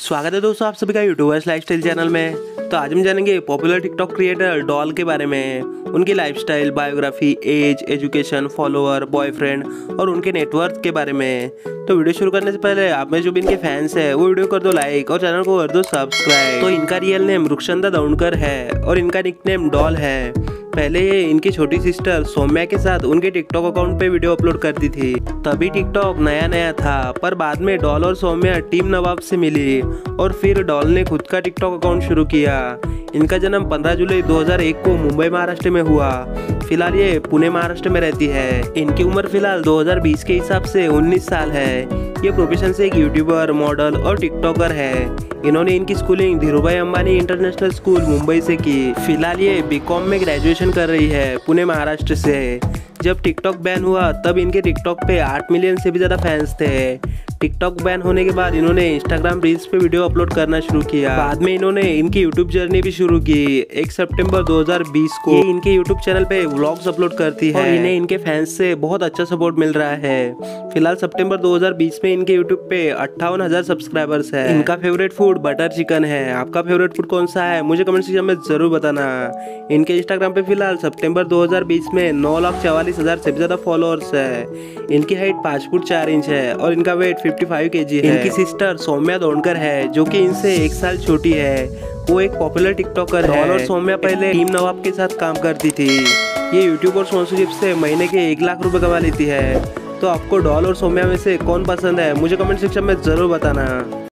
स्वागत है दोस्तों आप सभी का यूट्यूबर्स लाइफस्टाइल चैनल में। तो आज हम जानेंगे पॉपुलर टिकटॉक क्रिएटर डॉल के बारे में, उनकी lifestyle, biography, age, education, follower, boyfriend और उनके नेटवर्क के बारे में। तो वीडियो शुरू करने से पहले आप में जो भी इनके फैंस है वो वीडियो कर दो लाइक और चैनल को कर दो सब्सक्राइब। तो इनका रियल नेम रुक्षंदा दौंडकर है और इनका निकनेम डॉल है। पहले ये इनकी छोटी सिस्टर सौम्या के साथ उनके टिकटॉक अकाउंट पे वीडियो अपलोड करती थी। तभी टिकटॉक नया नया था, पर बाद में डॉल और सौम्या टीम नवाब से मिली और फिर डॉल ने खुद का टिकटॉक अकाउंट शुरू किया। इनका जन्म 15 जुलाई 2001 को मुंबई महाराष्ट्र में हुआ। फिलहाल ये पुणे महाराष्ट्र में रहती है। इनकी उम्र फिलहाल 2020 के हिसाब से 19 साल है। ये प्रोफेशन से एक यूट्यूबर, मॉडल और टिकटॉकर है। इन्होंने इनकी schooling Dhirubhai Ambani international school Mumbai से की। फिलहाल ये बीकॉम में ग्रेजुएशन कर रही है पुणे महाराष्ट्र से। जब टिकटॉक बैन हुआ तब इनके टिकटॉक पे 8 मिलियन से भी ज़्यादा फैंस थे। टिकटॉक बैन होने के बाद इन्होंने इंस्टाग्राम रील्स पे वीडियो अपलोड करना शुरू किया। बाद में इन्होंने इनकी यूट्यूब जर्नी भी शुरू की। 1 सितंबर 2020 को ये इनके यूट्यूब चैनल पे व्लॉग्स अपलोड करती है और इन्हें इनके फैंस से बहुत अच्छा सपोर्ट मिल रहा है। फिलहाल सितंबर 2020 में इनके यूट्यूब पे 58,000 सब्सक्राइबर्स है। इनका फेवरेट फूड बटर चिकन है। आपका फेवरेट फूड कौन सा है मुझे कमेंट सेक्शन में जरूर बताना। इनके इंस्टाग्राम पे फिलहाल सितंबर 2020 में 9,44,000 से भी ज्यादा फॉलोअर्स है। इनकी हाइट 5 फुट 4 इंच है और इनका वेट 55 kg है। इनकी सिस्टर सौम्या दौंडकर है जो कि इनसे 1 साल छोटी है। वो एक पॉपुलर टिकटॉकर है। डॉल और सौम्या पहले टीम नवाब के साथ काम करती थी। ये यूट्यूब और स्पॉन्सरशिप से महीने के 1 लाख रुपए कमा लेती है। तो आपको डॉल और सौम्या में से कौन पसंद है मुझे कमेंट सेक्शन में जरूर बताना।